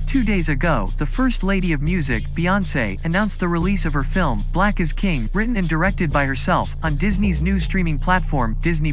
2 days ago, the First Lady of Music, Beyoncé, announced the release of her film, Black is King, written and directed by herself, on Disney's new streaming platform, Disney+.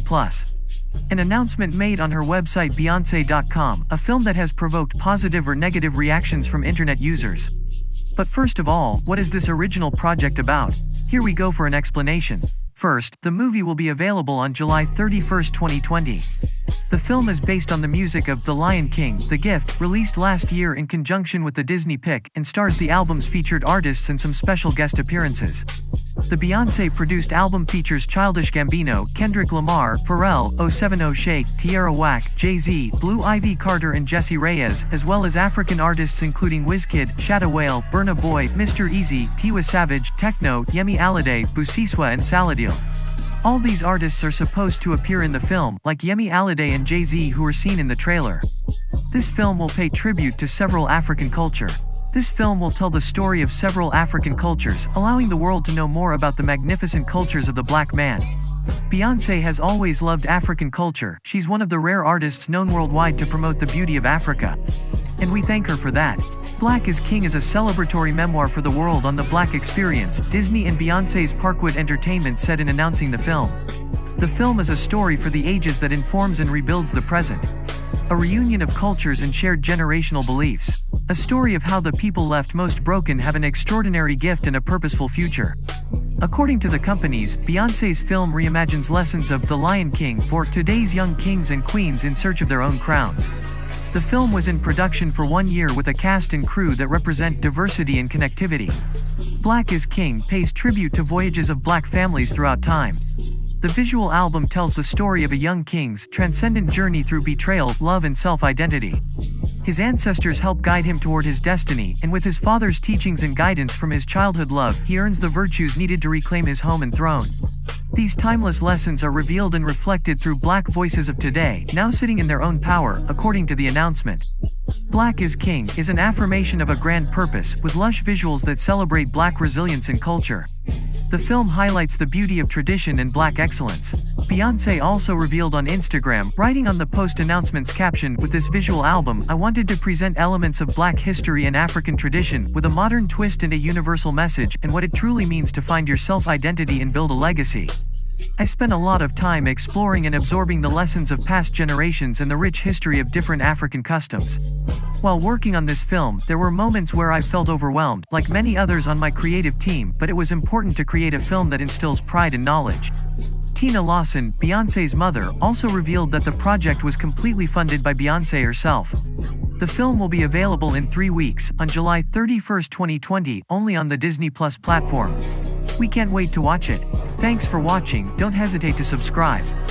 An announcement made on her website Beyonce.com, a film that has provoked positive or negative reactions from internet users. But first of all, what is this original project about? Here we go for an explanation. First, the movie will be available on July 31, 2020. The film is based on the music of The Lion King, The Gift, released last year in conjunction with the Disney pick, and stars the album's featured artists and some special guest appearances. The Beyoncé-produced album features Childish Gambino, Kendrick Lamar, Pharrell, 070 Shake, Tierra Whack, Jay-Z, Blue Ivy Carter and Jessie Reyez, as well as African artists including Wizkid, Shatta Wale, Burna Boy, Mr. Easy, Tiwa Savage, Tekno, Yemi Alade, Busiswa and Saladil. All these artists are supposed to appear in the film, like Yemi Alade and Jay-Z who were seen in the trailer. This film will pay tribute to several African culture. This film will tell the story of several African cultures, allowing the world to know more about the magnificent cultures of the black man. Beyoncé has always loved African culture. She's one of the rare artists known worldwide to promote the beauty of Africa. And we thank her for that. Black is King is a celebratory memoir for the world on the Black experience, Disney and Beyoncé's Parkwood Entertainment said in announcing the film. The film is a story for the ages that informs and rebuilds the present. A reunion of cultures and shared generational beliefs. A story of how the people left most broken have an extraordinary gift and a purposeful future. According to the companies, Beyoncé's film reimagines lessons of The Lion King for today's young kings and queens in search of their own crowns. The film was in production for 1 year with a cast and crew that represent diversity and connectivity. Black is King pays tribute to voyages of black families throughout time. The visual album tells the story of a young king's transcendent journey through betrayal, love and self-identity. His ancestors help guide him toward his destiny, and with his father's teachings and guidance from his childhood love, he earns the virtues needed to reclaim his home and throne. These timeless lessons are revealed and reflected through black voices of today, now sitting in their own power, according to the announcement. Black is King is an affirmation of a grand purpose, with lush visuals that celebrate black resilience and culture. The film highlights the beauty of tradition and black excellence. Beyoncé also revealed on Instagram, writing on the post-announcement's caption, "With this visual album, I wanted to present elements of black history and African tradition, with a modern twist and a universal message, and what it truly means to find your self-identity and build a legacy. I spent a lot of time exploring and absorbing the lessons of past generations and the rich history of different African customs. While working on this film, there were moments where I felt overwhelmed, like many others on my creative team, but it was important to create a film that instills pride and knowledge." Tina Lawson, Beyoncé's mother, also revealed that the project was completely funded by Beyoncé herself. The film will be available in 3 weeks, on July 31, 2020, only on the Disney Plus platform. We can't wait to watch it. Thanks for watching, don't hesitate to subscribe.